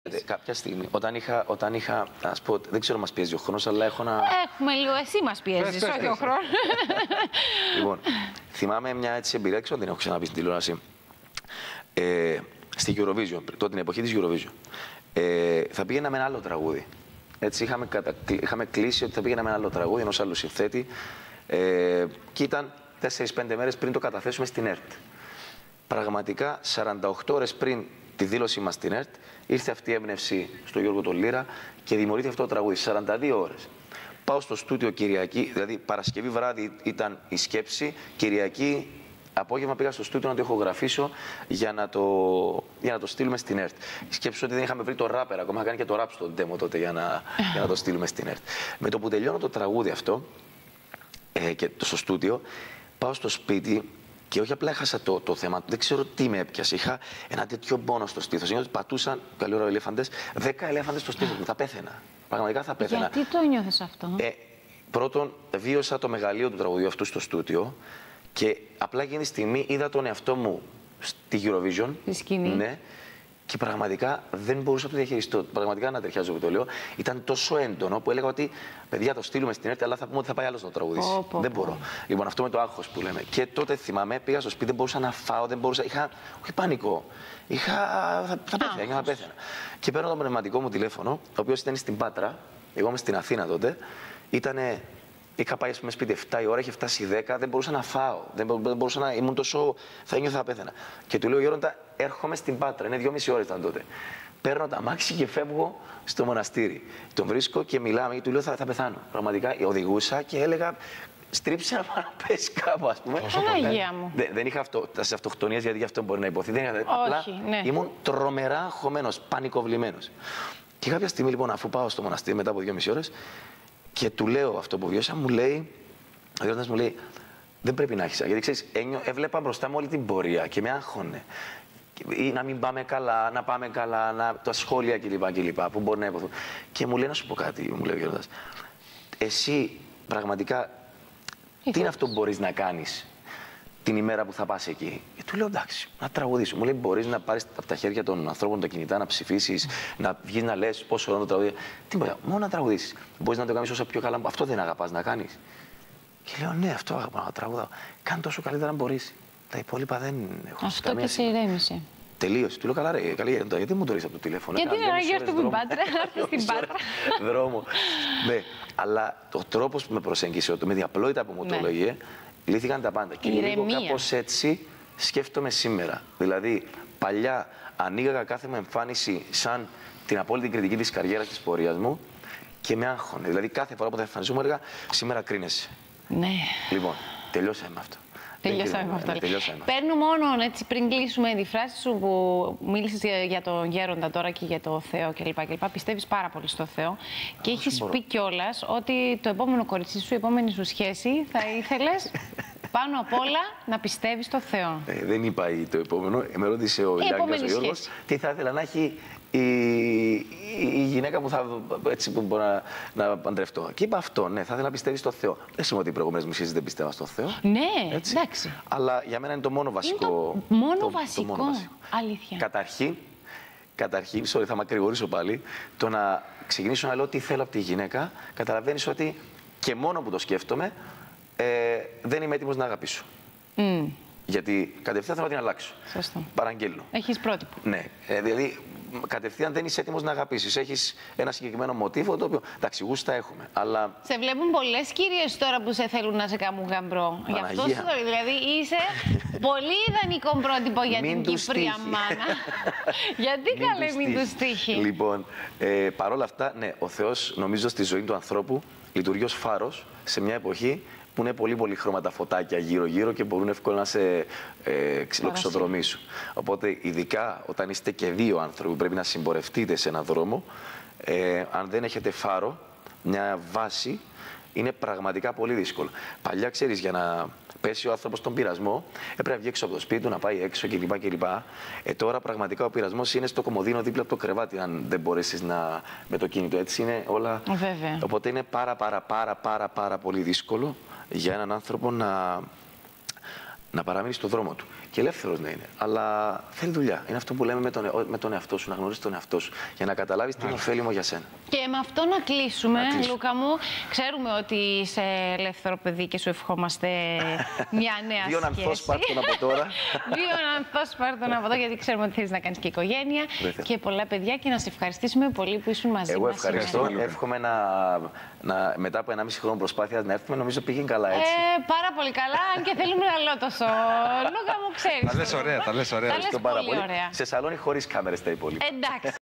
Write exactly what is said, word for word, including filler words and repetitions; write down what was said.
Κάποια στιγμή, όταν είχα, όταν είχα, ας πω, δεν ξέρω μας πιέζει ο χρόνος, αλλά έχω να... Έχουμε λίγο, εσύ μας πιέζεις, όχι ο χρόνος. Λοιπόν, θυμάμαι μια έτσι εμπειρία, ξέρω, την έχω ξαναπεί στην τηλεόραση, ε, στη Eurovision, τότε την εποχή της Eurovision. Ε, θα πήγαινα με ένα άλλο τραγούδι. Έτσι, είχαμε, κατα... είχαμε κλείσει ότι θα πήγαινα με ένα άλλο τραγούδι ενός άλλου συνθέτη ε, και ήταν τέσσερις πέντε μέρες πριν το καταθέσουμε στην ΕΡΤ. Πραγματικά, σαράντα οκτώ ώρες πριν τη δήλωσή μας στην ΕΡΤ, ήρθε αυτή η έμπνευση στο Γιώργο τον Λύρα και δημιουργήθηκε αυτό το τραγούδι. σαράντα δύο ώρες. Πάω στο στούντιο Κυριακή, δηλαδή Παρασκευή βράδυ ήταν η σκέψη, Κυριακή απόγευμα πήγα στο στούντιο να το ηχογραφήσω για να το, για να το στείλουμε στην ΕΡΤ. Σκέψου ότι δεν είχαμε βρει το ράπερ, ακόμα είχα κάνει και το ράπ στο demo τότε για να, για να το στείλουμε στην ΕΡΤ. Με το που τελειώνω το τραγούδι αυτό ε, και το, στο στούντιο, πάω στο σπίτι. Και όχι απλά έχασα το, το θέμα, δεν ξέρω τι με έπιασε. Είχα ένα τέτοιο πόνο στο στήθος. Νιώθω ότι πατούσαν, καλή ώρα, ελέφαντες, δέκα ελέφαντες στο στήθος μου. Θα πέθαινα. Πραγματικά θα πέθαινα. Γιατί το νιώθες αυτό? Ε, πρώτον, βίωσα το μεγαλείο του τραγουδιού αυτού στο στούτιο και απλά εκείνη τη στιγμή είδα τον εαυτό μου στη Eurovision. Στη σκηνή. Ναι, και πραγματικά δεν μπορούσα να το διαχειριστώ. Πραγματικά να ταιριάζω που το λέω. Ήταν τόσο έντονο που έλεγα ότι παιδιά το στείλουμε στην ΕΡΤ, αλλά θα πούμε ότι θα πάει άλλο να το τραγουδήσει. Oh, oh, δεν μπορώ. Oh. Λοιπόν, αυτό με το άγχος που λέμε. Και τότε θυμάμαι, πήγα στο σπίτι, δεν μπορούσα να φάω, δεν μπορούσα. Είχα. Όχι πανικό. Είχα. Θα, θα πέθαινα, θα πέθαινα. Και παίρνω το πνευματικό μου τηλέφωνο, ο οποίος ήταν στην Πάτρα, εγώ είμαι στην Αθήνα τότε. Ήτανε. Είχα πάει πούμε, σπίτι εφτά η ώρα, είχε φτάσει δέκα, δεν μπορούσα να φάω. Δεν μπορούσα να. Ήμουν τόσο. Θα ένιωθα θα πέθαινα. Και του λέω Γιώργο, έρχομαι στην Πάτρα, είναι δυόμιση ώρες ήταν τότε. Παίρνω τα μάξι και φεύγω στο μοναστήρι. Τον βρίσκω και μιλάμε και του λέω θα, θα πεθάνω. Πραγματικά οδηγούσα και έλεγα στρίψε να πάω να πέσει κάπου, ας πούμε. Παναγία μου. Δεν, δεν είχα αυτό, τα αυτοκτονίες γιατί γι' αυτό μπορεί να υποθεί. Δεν είχα, όχι, απλά ναι. Ήμουν τρομερά αγχωμένος, πανικοβλημένος. Και κάποια στιγμή λοιπόν, αφού πάω στο μοναστήρι μετά από δυόμιση ώρες και του λέω αυτό που βιώσα, μου λέει, ο Γιώργος μου λέει, δεν πρέπει να έχεις. Γιατί ξέρεις, ένιω, έβλεπα μπροστά μου όλη την πορεία και με άγχωνε. Ή να μην πάμε καλά, να πάμε καλά, να... τα σχόλια κλπ. κλπ που μπορεί να υποθούν. Και μου λέει να σου πω κάτι, μου λέει ο Γιώργος. Εσύ πραγματικά τι, τι είναι αυτό που μπορείς να κάνεις την ημέρα που θα πας εκεί? Και του λέω εντάξει, να τραγουδήσω. Μου λέει μπορείς να πάρεις από τα χέρια των ανθρώπων τα κινητά, να ψηφίσεις, mm. να βγεις να λες πόσο ώρα το τραγουδί. Τι μπορεί, μόνο να τραγουδήσεις. Μπορείς να το κάνεις όσο πιο καλά. Αυτό δεν αγαπάς να κάνεις? Και λέω ναι, αυτό αγαπάω να τραγουδάω. Κάνε τόσο καλύτερα αν μπορείς. Τα υπόλοιπα δεν έχουν αυτό και σε ηρέμησε. Τελείωσε. Του λέω καλά, ρε, καλή, γιατί μου το ρίξα από το τηλέφωνο. Γιατί να γύρω στην Πάτρα, να στην Πάτρα. Δρόμο. Ναι, αλλά ο τρόπος που με προσέγγισε, με διαπλότητα που μου το έλεγε, λύθηκαν τα πάντα. Και λίγο κάπως έτσι σκέφτομαι σήμερα. Δηλαδή, παλιά ανοίγαγα κάθε μου εμφάνιση σαν την απόλυτη κριτική της καριέρας της πορείας μου και με άγχωνε. Δηλαδή, κάθε φορά που θα εμφανιζόμουν έλεγα σήμερα κρίνεσαι. Ναι. Λοιπόν, τελειώσαμε αυτό. Τελειώσαμε με αυτό. Παίρνω μόνο έτσι, πριν κλείσουμε τη φράση σου που μίλησες για, για τον Γέροντα τώρα και για το Θεό κλπ. Πιστεύεις πάρα πολύ στο Θεό. Και έχεις πει κιόλας ότι το επόμενο κορίτσι σου, η επόμενη σου σχέση, θα ήθελες πάνω απ' όλα να πιστεύεις στο Θεό. Ε, δεν είπα το επόμενο. Με ρώτησε ο Γιάννης ο Γιώργος τι θα ήθελα να έχει η, η, η γυναίκα που θα έτσι, που μπορώ να, να παντρευτώ. Και είπα αυτό, ναι, θα ήθελα να πιστεύει στο Θεό. Δεν σημαίνει ότι οι προηγούμενες μου σχέσεις δεν πιστεύα στο Θεό. Ναι, έτσι. Εντάξει. Αλλά για μένα είναι το μόνο βασικό. Είναι το μόνο, το, βασικό. Το μόνο βασικό. Αλήθεια. Καταρχήν, καταρχήν, sorry, θα μακρηγορήσω πάλι, το να ξεκινήσω να λέω τι θέλω από τη γυναίκα, καταλαβαίνεις ότι και μόνο που το σκέφτομαι, ε, δεν είμαι έτοιμος να αγαπήσω. Mm. Γιατί κατευθείαν θέλω να την αλλάξω. Σωστό. Παραγγέλνω. Έχεις πρότυπο. Ναι. Ε, δηλαδή, κατευθείαν δεν είσαι έτοιμος να αγαπήσεις. Έχεις ένα συγκεκριμένο μοτίβο το οποίο. Εντάξει, γούστα έχουμε. Αλλά... Σε βλέπουν πολλές κυρίες τώρα που σε θέλουν να σε κάνουν γαμπρό. Γι' αυτό σου το δηλαδή είσαι πολύ ιδανικό πρότυπο για μην την Κύπρια μάνα. Γιατί καλέ μην του τύχει. Λοιπόν, ε, παρόλα αυτά, ναι, ο Θεός νομίζω στη ζωή του ανθρώπου λειτουργεί ως φάρος σε μια εποχή που είναι πολύ πολύ χρώματα φωτάκια γύρω-γύρω και μπορούν εύκολα να σε ε, ξυλοξοδρομήσουν. Οπότε, ειδικά όταν είστε και δύο άνθρωποι που πρέπει να συμπορευτείτε σε έναν δρόμο, ε, αν δεν έχετε φάρο, μια βάση, είναι πραγματικά πολύ δύσκολο. Παλιά, ξέρεις, για να πέσει ο άνθρωπος στον πειρασμό, έπρεπε να βγει έξω από το σπίτι του, να πάει έξω κλπ. κλπ. Ε, τώρα πραγματικά ο πειρασμός είναι στο κομμωδίνο δίπλα από το κρεβάτι, αν δεν μπορέσεις να με το κινητό. Έτσι είναι όλα. Βέβαια. Οπότε είναι πάρα πάρα πάρα πάρα πάρα πολύ δύσκολο για έναν άνθρωπο να, να παραμείνει στο δρόμο του. Και ελεύθερος να είναι. Αλλά θέλει δουλειά. Είναι αυτό που λέμε με τον, με τον εαυτό σου, να γνωρίσεις τον εαυτό σου. Για να καταλάβεις τι είναι ωφέλιμο για σένα. Και με αυτό να κλείσουμε, να κλείσουμε. Λούκα μου. Ξέρουμε ότι είσαι ελεύθερο παιδί και σου ευχόμαστε μια νέα σχέση. Δύο ανθός πάρτον από τώρα. Δύο ανθός πάρτον από εδώ, γιατί ξέρουμε ότι θέλεις να κάνεις και οικογένεια. Και πολλά παιδιά. Και να σε ευχαριστήσουμε πολύ που ήσουν μαζί μας. Εγώ ευχαριστώ. Εύχομαι να, να, μετά από ενάμιση χρόνο προσπάθεια να έρθουμε. Νομίζω πήγαινε καλά έτσι. Ε, πάρα πολύ καλά. Αν και θέλουμε να λέω τόσο. Λούκα μου, ξέρεις. Τα λες ωραία, τα λες ωραία. Τα λες πολύ ωραία. Σε σαλόνι χωρίς κάμερες τα υπόλοιπα. Εντάξει.